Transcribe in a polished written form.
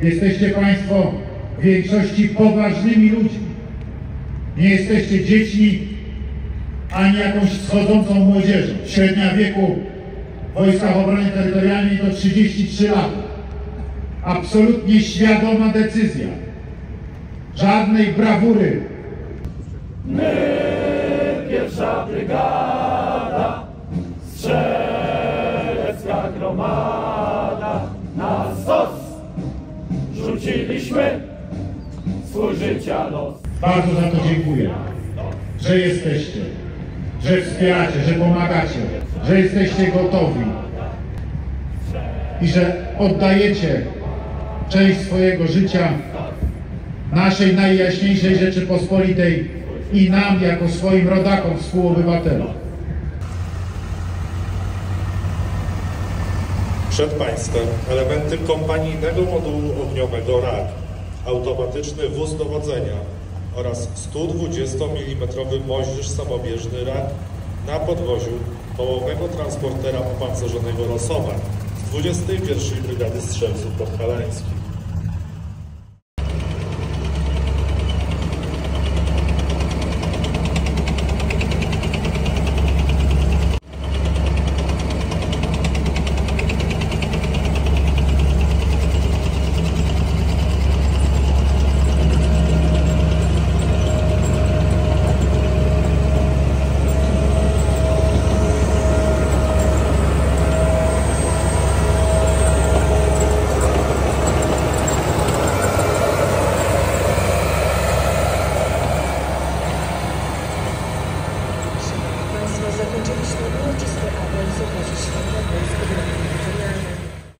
Jesteście Państwo w większości poważnymi ludźmi. Nie jesteście dziećmi ani jakąś wschodzącą młodzieżą. Średnia wieku w Wojskach Obrony Terytorialnej to 33 lata. Absolutnie świadoma decyzja. Żadnej brawury. My, pierwsza brygada, strzelecka gromada, na stos rzuciliśmy swój życia los. Bardzo za to dziękuję, że jesteście, że wspieracie, że pomagacie, że jesteście gotowi i że oddajecie część swojego życia naszej Najjaśniejszej Rzeczypospolitej i nam jako swoim rodakom, współobywatelom. Przed Państwem elementy kompanijnego modułu ogniowego RAG, automatyczny wóz dowodzenia oraz 120 mm moździerz samobieżny RAG na podwoziu połowego transportera opancerzonego Rosowa z 21. Brygady Strzelców Podhalańskich.